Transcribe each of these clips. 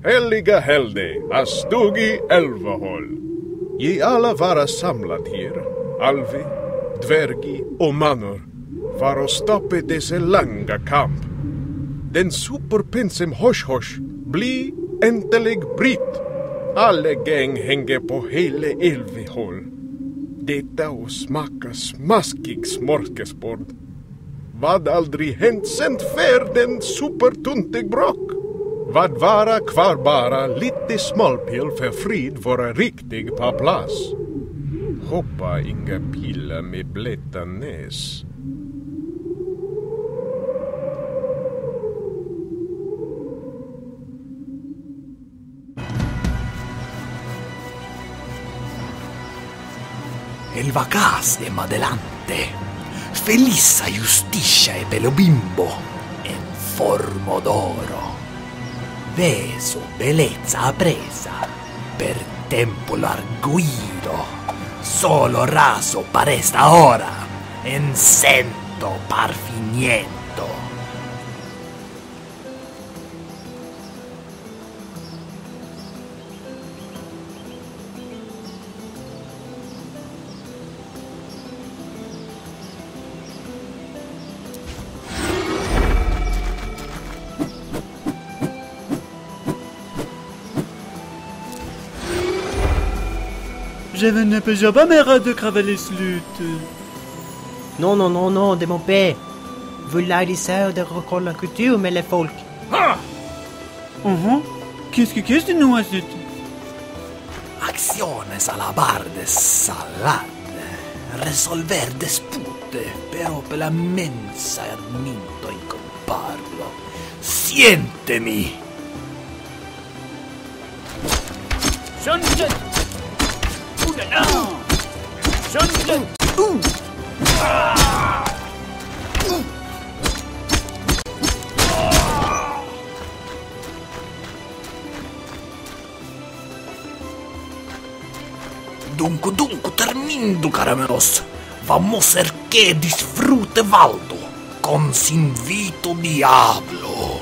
Heliga helde, astugi elvahåll. I alla vara samlad här, alvi, dvärgi och manor, för att stoppa dessa långa kamp. Den superpinsem hosh bli äntlig britt. Alla gäng hänger på hela elvihåll. Detta och smaka smaskig smorgasbord. Vad aldrig hänt sen färden supertuntig bråk. Vad vara kvar bara lite smalpil för frid vara riktig på plats. Hoppa inga pilla med blöta näs. El vacaste madelante, felissa justicia e belobimbo, en formo d'oro. Veso bellezza apresa, per tempo larguido, solo raso paresta ahora, en cento parfiniento. Je ne peux pas me de cavaler slut. Non, det mon père. Vous l'agissez de recoller la culture med les folk. Qu'est-ce que nous a dit? Acciones alabardes salade, resolver dispute, pero per la mensa arminto incomparlo. Siéntemi. Sunset! Sunset! Dunque, termindo, caramelos. Vamos ser que disfrute Valdo, con sin vito diablo.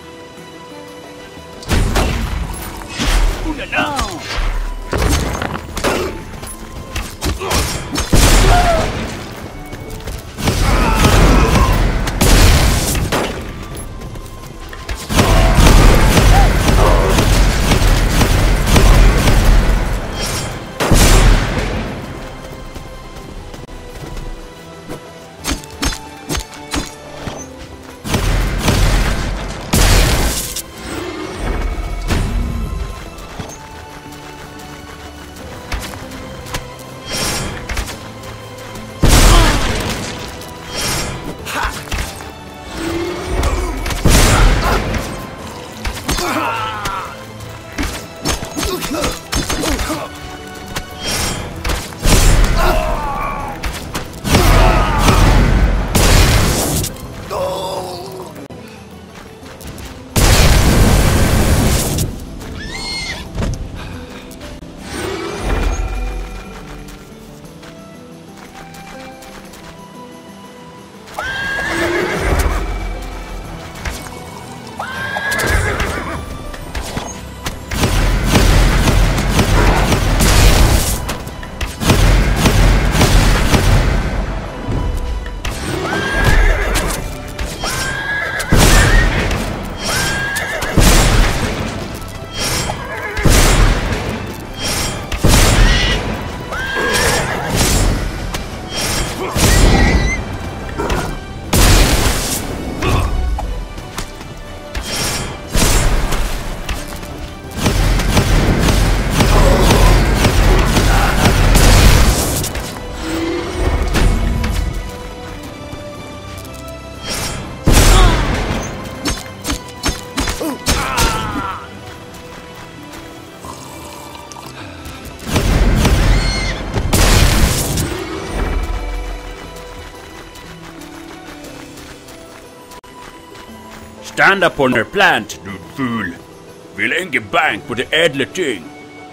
Stand up on their plant, du ful. Vill ingen bank på det ädla ting.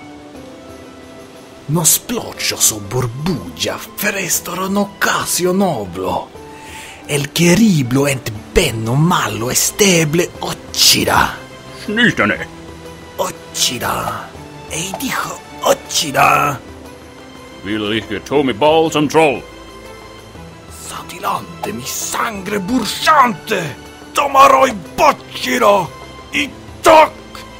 No sploccio so borbugia, frestoro n'occasio noblo. El queriblo ent benno mallo e steble occida. Snyltane. Ochida. Ei dijo Ochida. Vill icke ta mig bal som troll. Satilante mi sangre bursante. Tomaroi Bocchida. I tac.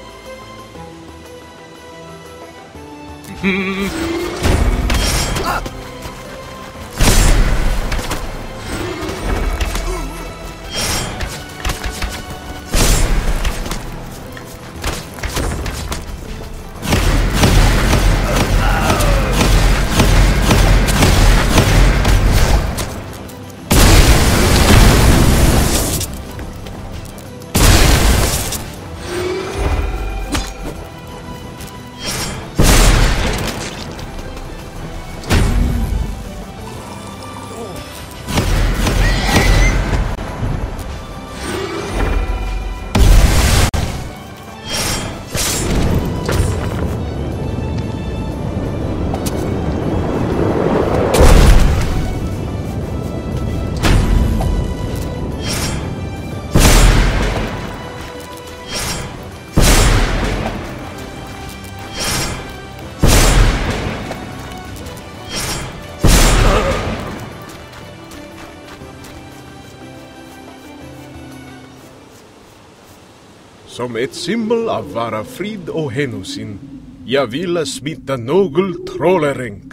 Som ett symbol av vara frid och hänsynen, jag ville smitta någon trollränk.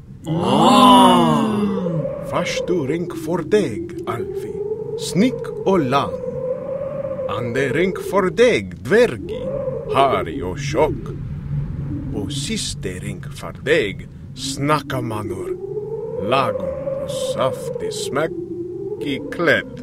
Förstu ränk för dig, Alvi, snick och lan. Ande ränk för dig, dvärgi, harry och tjock. Och siste ränk för dig, snackamanor, lagom och saftig smäckig klädd.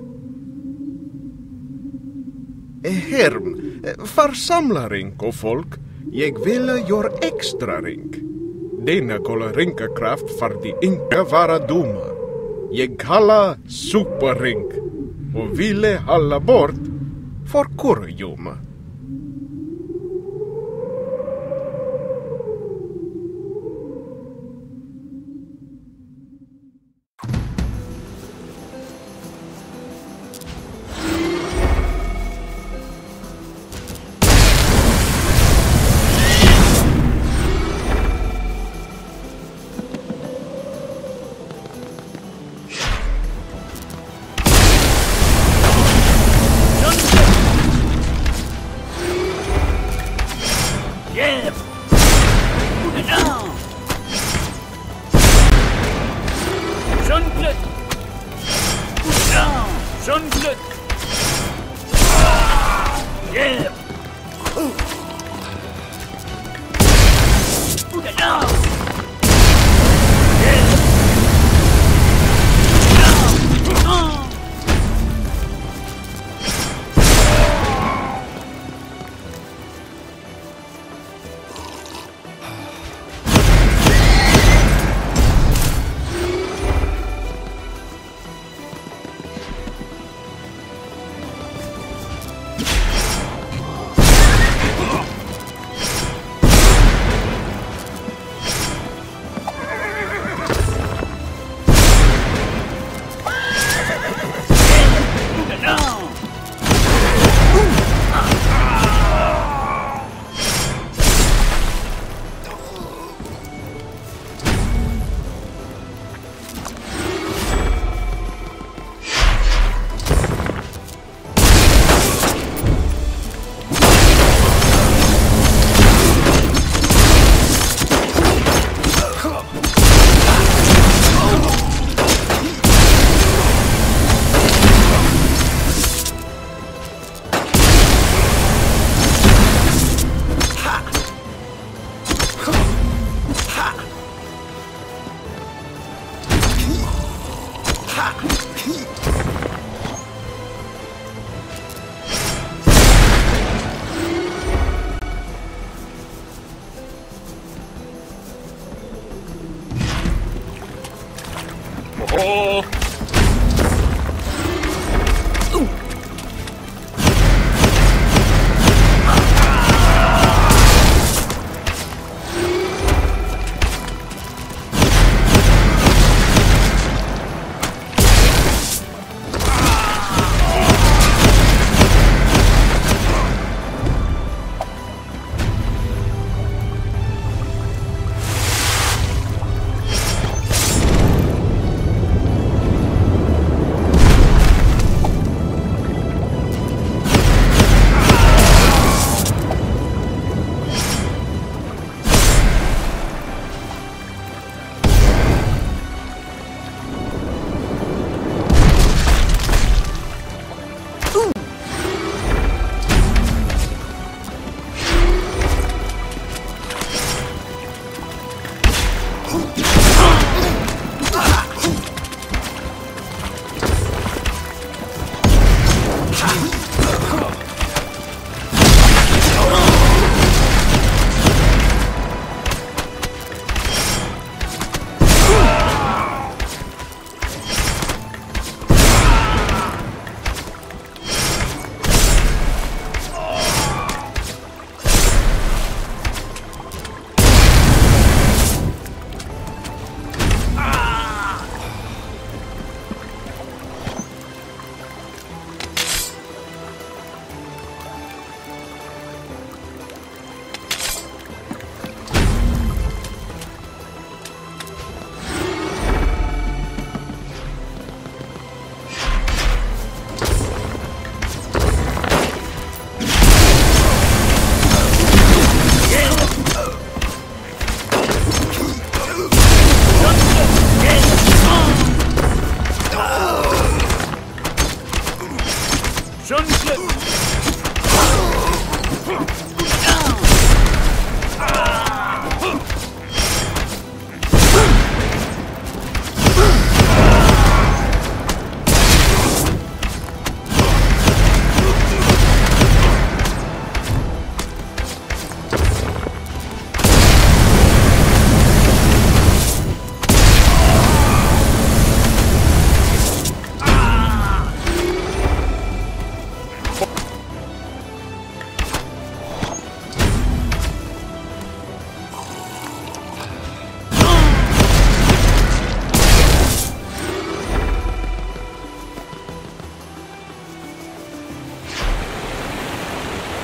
Herm, församlarink och folk, jag vill göra extra rink. Denna kollar rinkakraft för de inte vara dumma. Jag kallar superrink och ville hålla bort för kurrjumma.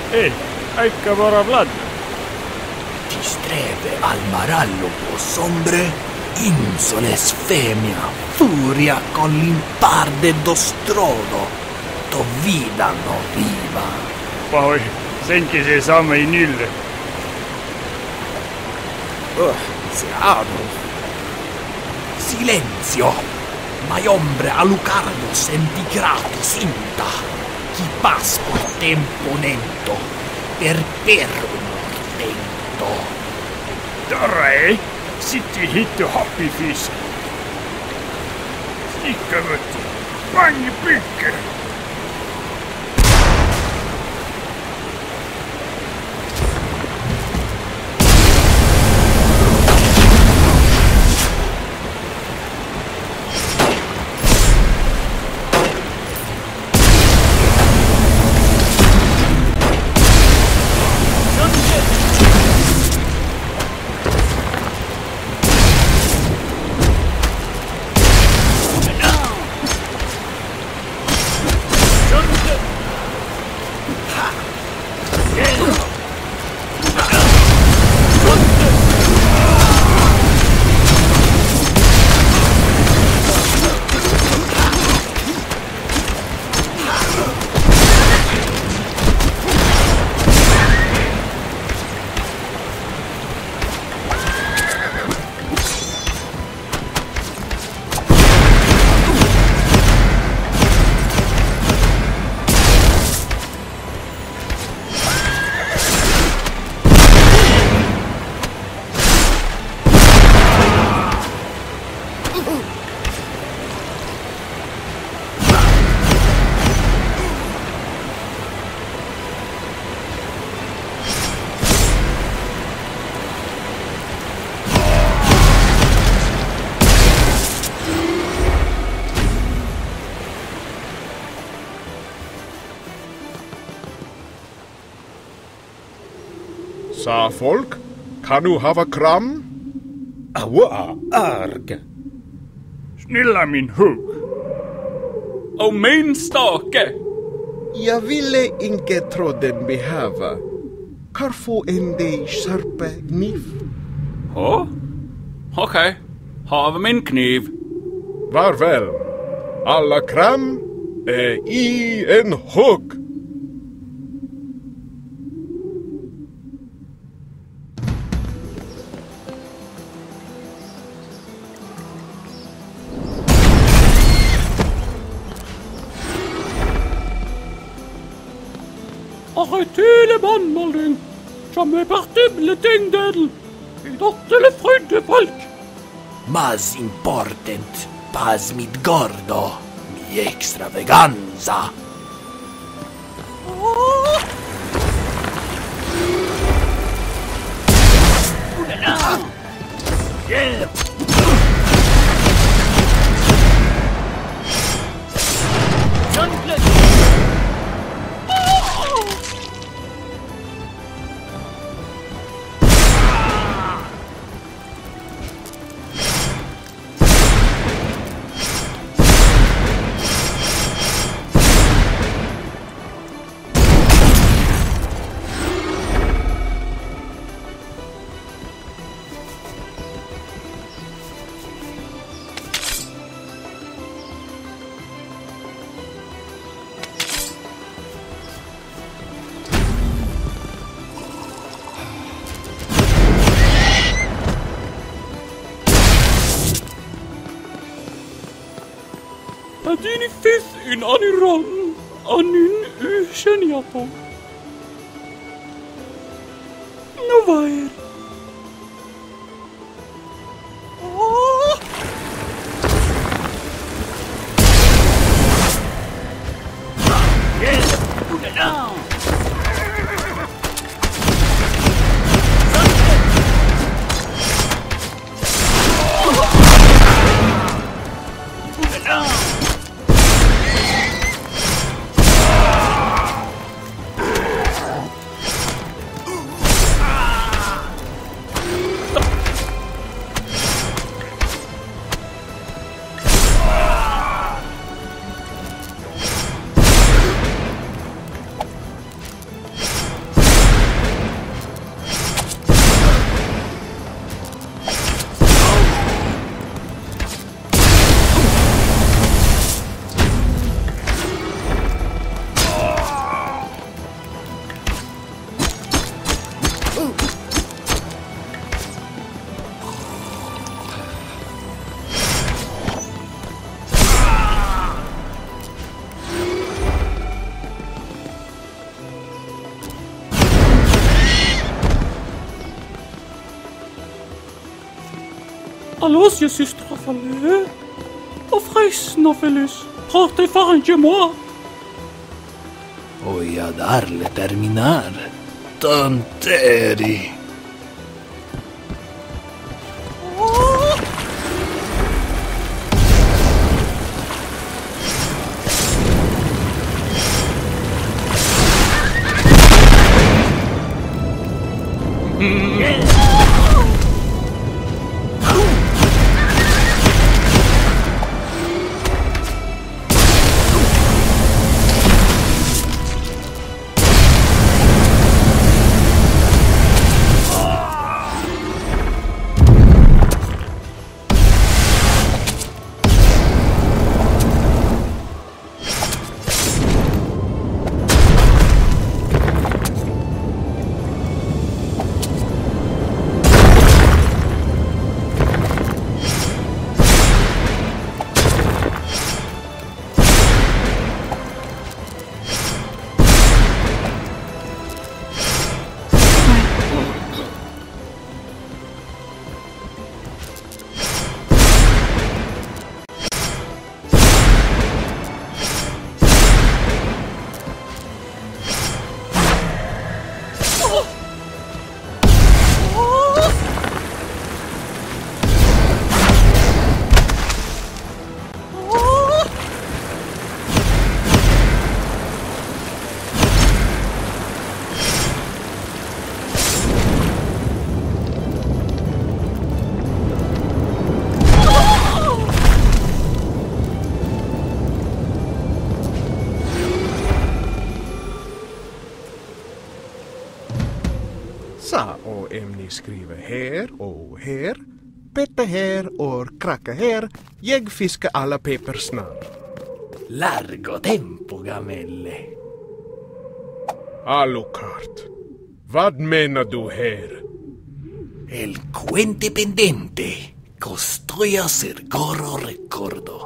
Ei, aika vara Vlad. Distreve al marallo hombre, insoles femia, furia con l'imparde dostrodo, to vida no viva. Pahoin, senkin se saamme i nylle. Seado. Silenzio. My hombre Alucardo sentigrato sinta. Chi pas por tempo nento. Per mortento. Torre, sitti hittu happifis. Ikkavutti, pangi pykke. Sa folk, kan du hava kram? Awa, arg. Snilla min hugg. Och min stake. Jag ville inte tråden behöva. Kan få en dig skarpe kniv? Ja, okej. Har min kniv. Var väl. Alla kram är i en hugg. Arrêtez les bandes, Malding. Jamais partible tingdel. Dottele frydde folk. Mas important pas mit gordo, mi extravaganza. Adini fifth in aniran, anin usheniato. Novair. Alors, je suis travaillé. Offrez, Novelus, portez farangez-moi. Voy a darle terminar. Tonteri. Sa och ämni skriver här och här. Petta här och kracka här. Jag fiskar alla pepper snart. Largo tempo, gamelle. Alucart. Vad menar du här? El cuente pendente. Construya Sergoro recordo.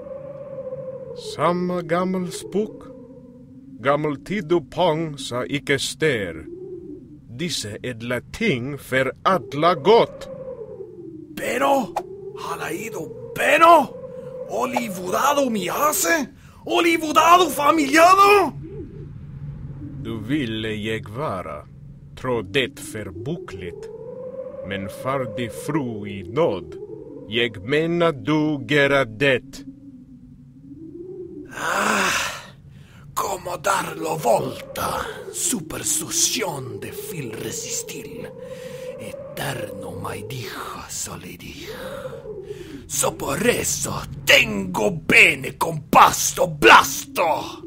Samma gammal spuk. Gammal tidopong sa icke ster. Disse edla ting för alla gott. Pero, halaído, pero, olivudado mi hace, olivudado familiado. Du ville jag vara, tro det förbukligt. Men far de fru i nåd, jag menar du gera det. Como darlo volta, superstición de fil resistil, eterno mai dija solidij. So por eso tengo bene compasto blasto.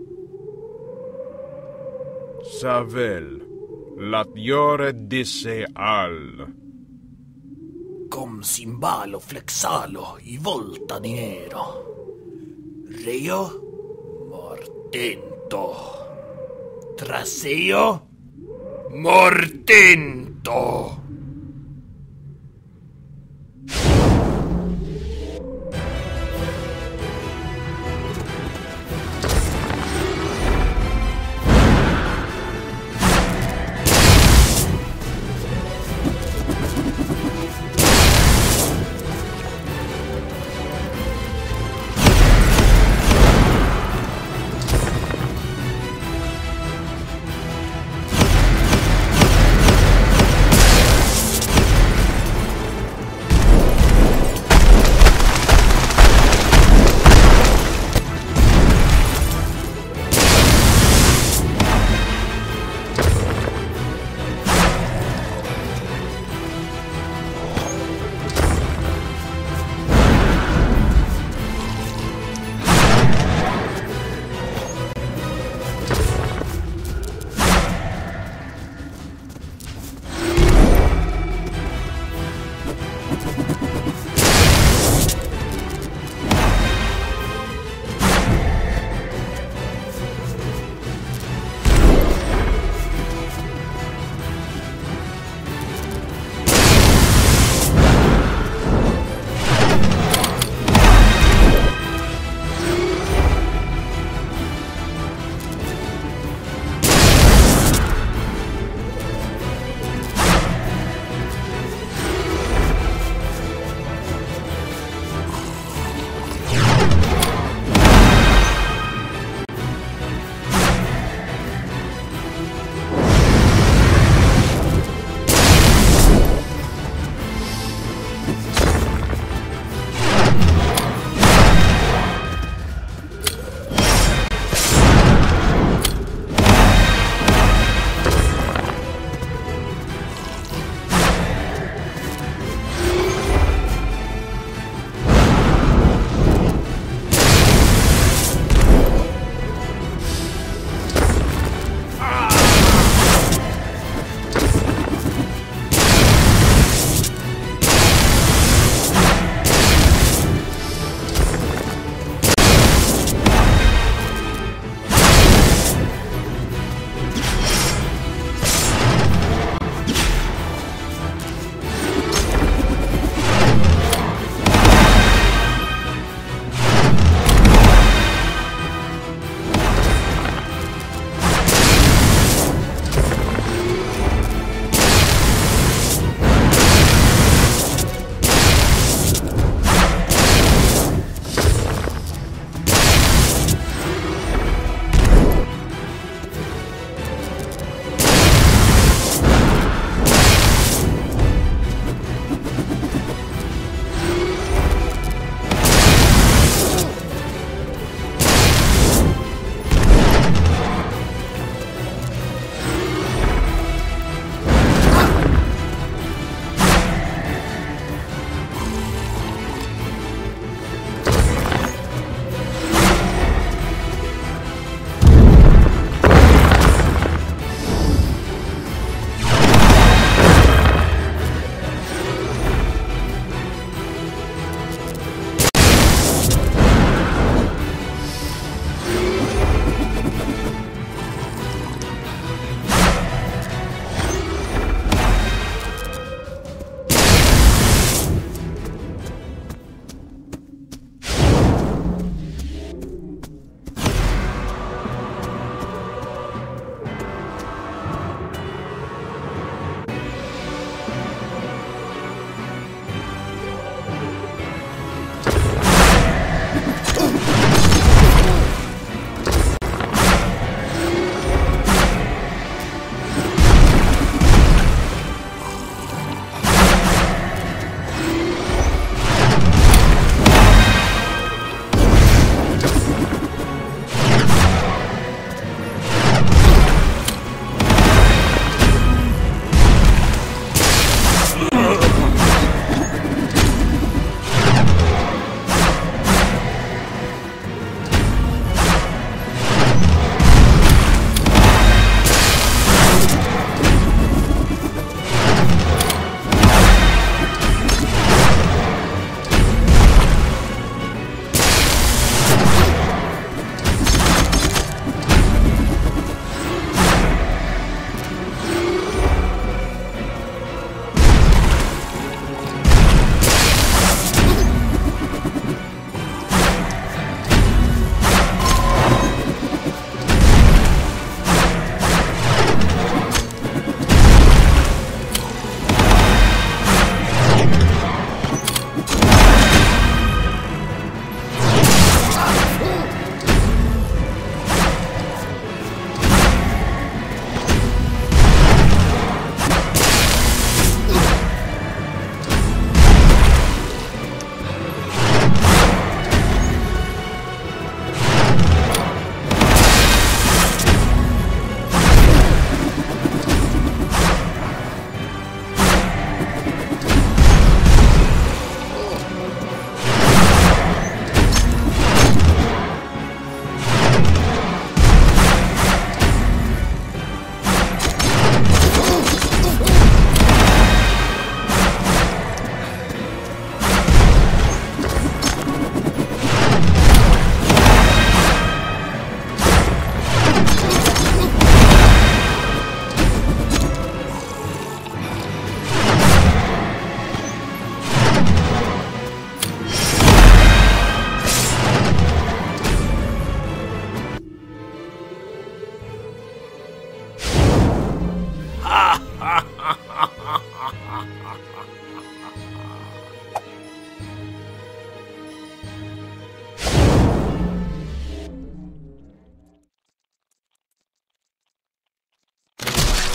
Savel, lat göra disse all. Com cimbalo flexalo y volta dinero. Rio mortento. Traseo mortento.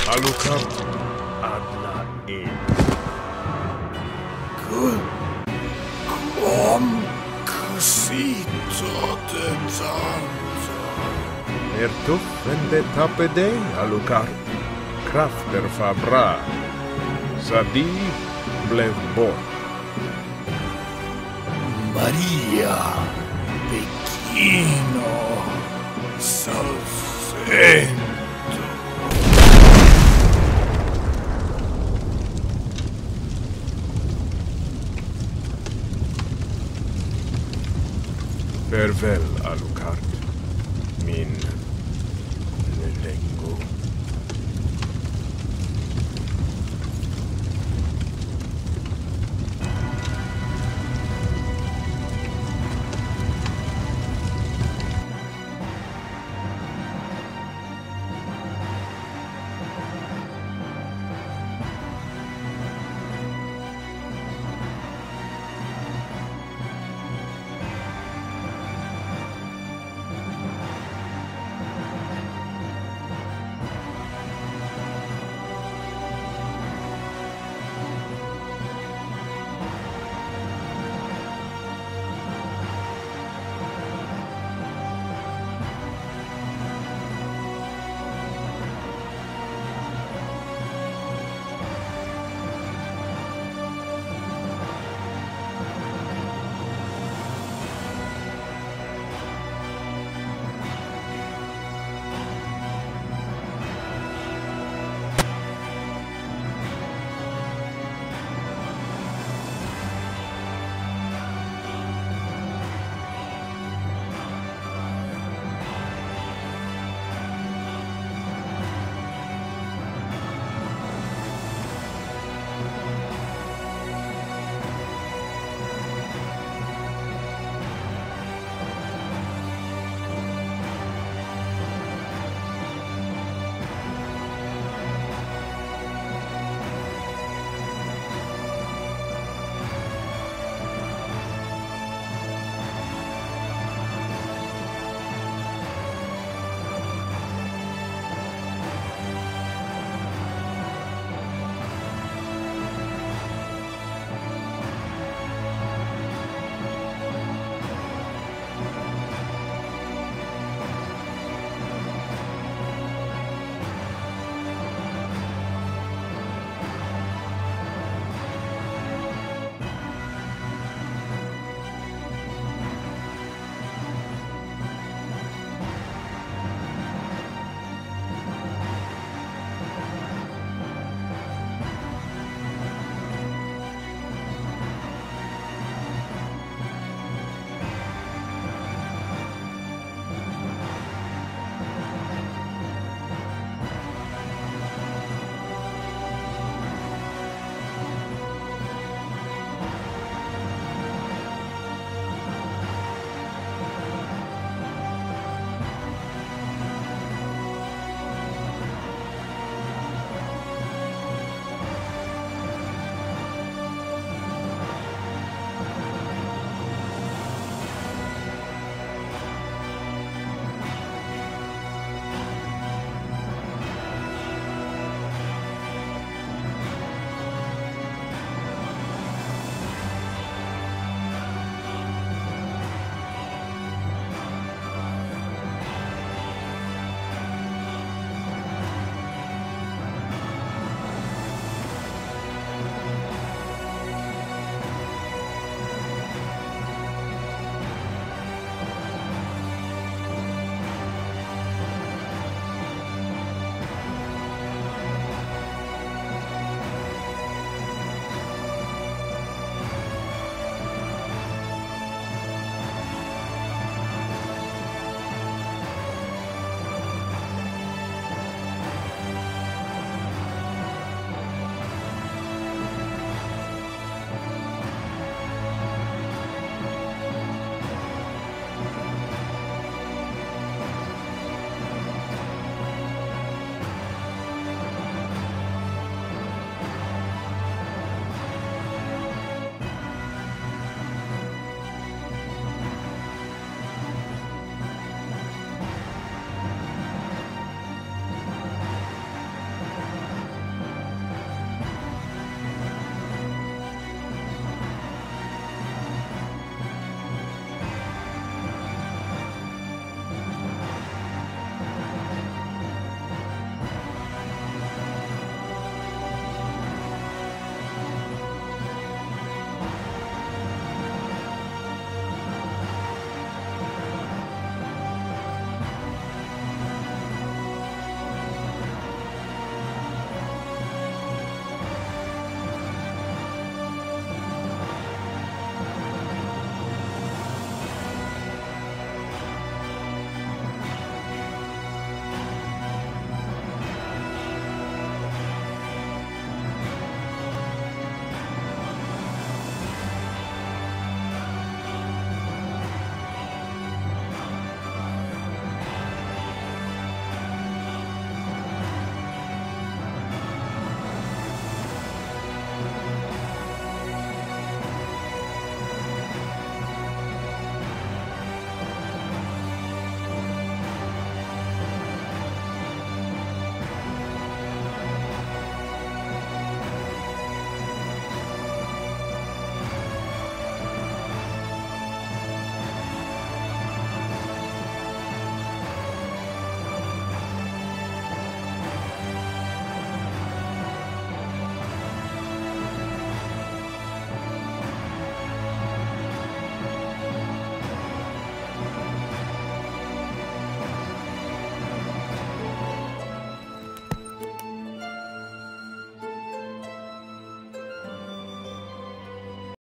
Alucart alla ed. Kom cosito de tanto. Tuffen det tappe dig, Alucart. Krafter fabra. Sadi blev bort. Maria Pechino Salsento. Farväl, Alucart.